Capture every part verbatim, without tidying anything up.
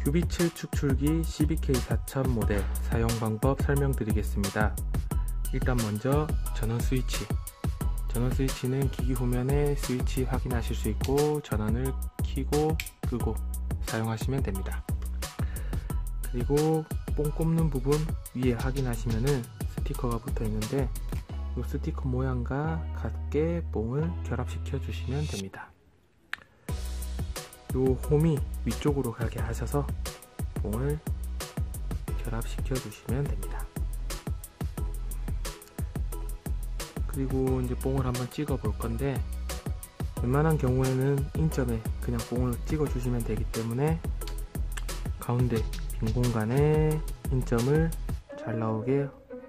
휴비칠 축출기 씨비케이 사천 모델 사용 방법 설명드리겠습니다. 일단 먼저 전원 스위치. 전원 스위치는 기기 후면에 스위치 확인하실 수 있고 전원을 켜고 끄고 사용하시면 됩니다. 그리고 뽕 꼽는 부분 위에 확인하시면은 스티커가 붙어 있는데 이 스티커 모양과 같게 뽕을 결합시켜 주시면 됩니다. 요 홈이 위쪽으로 가게 하셔서 뽕을 결합시켜 주시면 됩니다. 그리고 이제 뽕을 한번 찍어 볼 건데, 웬만한 경우에는 인점에 그냥 뽕을 찍어 주시면 되기 때문에 가운데 빈 공간에 인점을 잘 나오게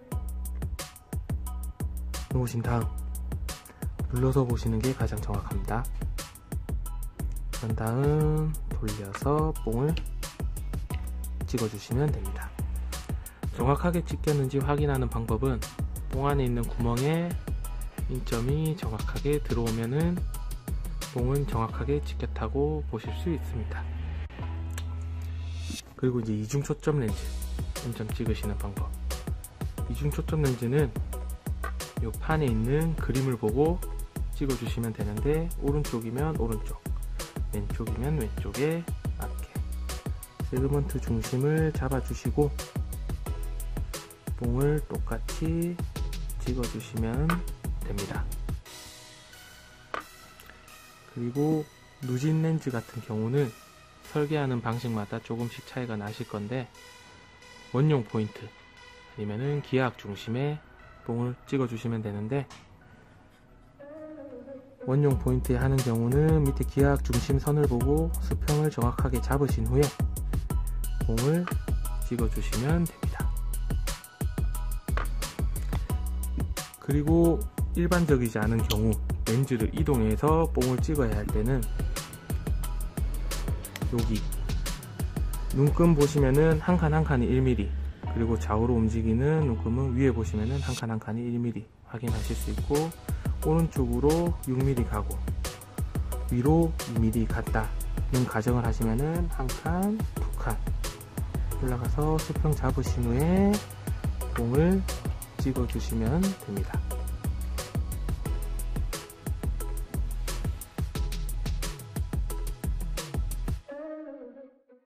놓으신 다음 눌러서 보시는 게 가장 정확합니다. 그런 다음 돌려서 뽕을 찍어 주시면 됩니다. 정확하게 찍혔는지 확인하는 방법은 뽕 안에 있는 구멍에 인점이 정확하게 들어오면은 뽕은 정확하게 찍혔다고 보실 수 있습니다. 그리고 이제 이중 초점 렌즈 인점 찍으시는 방법. 이중 초점 렌즈는 이 판에 있는 그림을 보고 찍어 주시면 되는데, 오른쪽이면 오른쪽, 왼쪽이면 왼쪽에 맞게 세그먼트 중심을 잡아 주시고 뽕을 똑같이 찍어 주시면 됩니다. 그리고 누진 렌즈 같은 경우는 설계하는 방식마다 조금씩 차이가 나실 건데, 원용 포인트 아니면은 기압 중심에 뽕을 찍어 주시면 되는데, 원용 포인트에 하는 경우는 밑에 기압 중심 선을 보고 수평을 정확하게 잡으신 후에 뽕을 찍어 주시면 됩니다. 그리고 일반적이지 않은 경우 렌즈를 이동해서 뽕을 찍어야 할 때는 여기 눈금 보시면은 한 칸 한 칸이 일 밀리미터, 그리고 좌우로 움직이는 눈금은 위에 보시면은 한 칸 한 칸이 일 밀리미터 확인하실 수 있고, 오른쪽으로 육 밀리미터 가고 위로 이 밀리미터 갔다는 가정을 하시면은 한 칸, 두 칸 올라가서 수평 잡으신 후에 뽕을 찍어 주시면 됩니다.